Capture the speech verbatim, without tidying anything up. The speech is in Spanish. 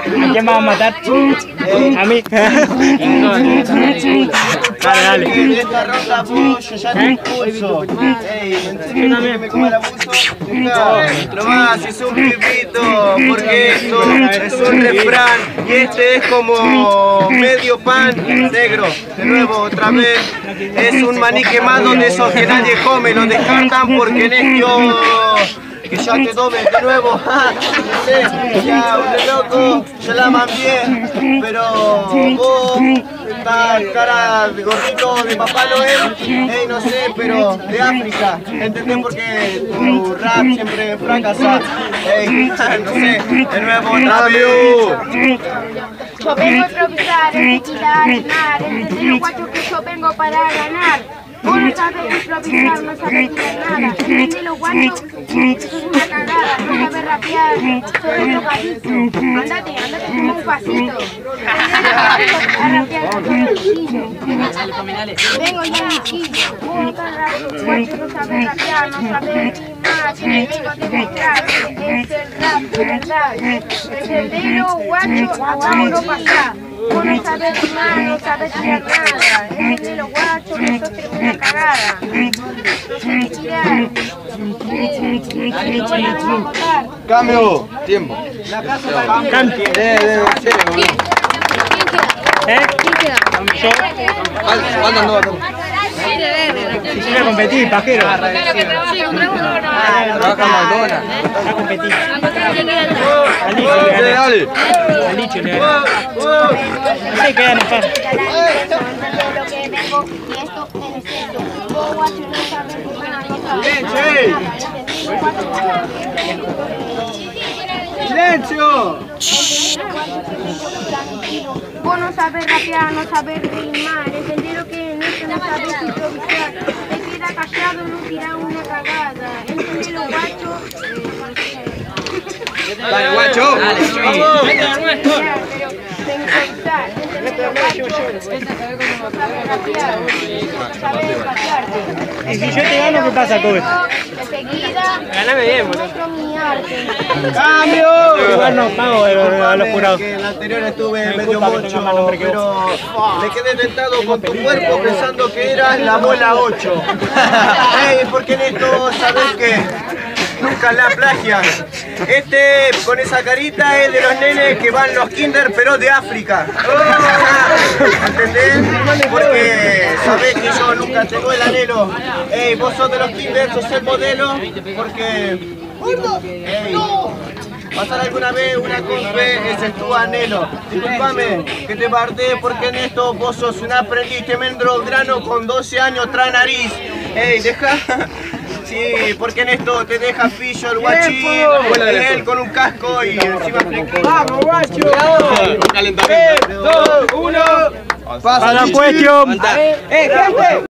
¿A quién vas a matar? A mí. Dale, dale. En esta ronda vos, yo ya te expulso. Ey, ¿en serio que me coma el abuso? No más, es un pipito, porque esto es un refrán. Y este es como medio pan negro. De nuevo, otra vez. Es un maní quemado de esos que nadie come. Lo descartan porque en esto... Que ya te tomen de nuevo, no sé, ya un loco, se la aman bien, pero vos, esta cara de gordito de Papá Noel, hey, no sé, pero de África, ¿entendés? Porque tu rap siempre fracasa, hey, no sé, de nuevo otra vez. Yo vengo a improvisar, a tequila, a animar, entendés los guachos que yo vengo para ganar. Vos no sabés improvisar, no sabés tirar nada. Entendés los guachos, eso es una cagada. No sabés rapear, sos un drogadicto. Andate, andate como un pasito. A rapear con el chiquillo. Vengo ya mi chiquillo. Vos guachos no sabés rapear, no sabés rimar. Te vengo a demostrar que es el rap de verdad. Entendés los guachos, acá no pasa. Vos no sabés rimar, no sabés tirar nada. Entendés los guachos, que sos tremenda cagada. No sé qué tirar. Cambio, tiempo. Cambio. Eh, eh, ¿Eh? Yo. ¿Cuándo no va a tomar? Si voy a competir, pajero. Trabaja Madonna. A competir. Dale, dale. Al dicho le gana. No sé qué gana, pa. Lo que vengo y esto es esto. Vos guachos no sabés rimar, no sabés nada. ¡Silencio! Vos no sabés rapear, no sabés rimar. Entendés lo que en esto no sabés improvisar. Te queda callado, no tirás una cagada. Entendés los guachos. Dale, guacho. Dale, Y si yo te gano, ¿qué pasa, Kobe? Ganame bien, boludo. ¡Cambio! Igual no pago a los jurados. Que el anterior estuve medio mocho, pero me quedé tentado con tu cuerpo pensando que eras la bola ocho. Ey, porque en esto sabes que nunca la plagias. Este con esa carita es de los nenes que van los kinder pero de África. ¿Entendés? Porque sabés que yo nunca tengo el anhelo. Ey, vos sos de los kinder, sos el modelo. Porque... Ey, pasar alguna vez una compe, ese es tu anhelo. Disculpame que te parte porque en esto vos sos un aprendiz tremendo grano con doce años trae nariz. Ey, deja... Sí, porque en esto te deja pillo el guachín, él con un casco y encima flequillo. ¡Vamos, guacho! tres, dos, uno... ¡Para la cuestión! ¡Eh, gente!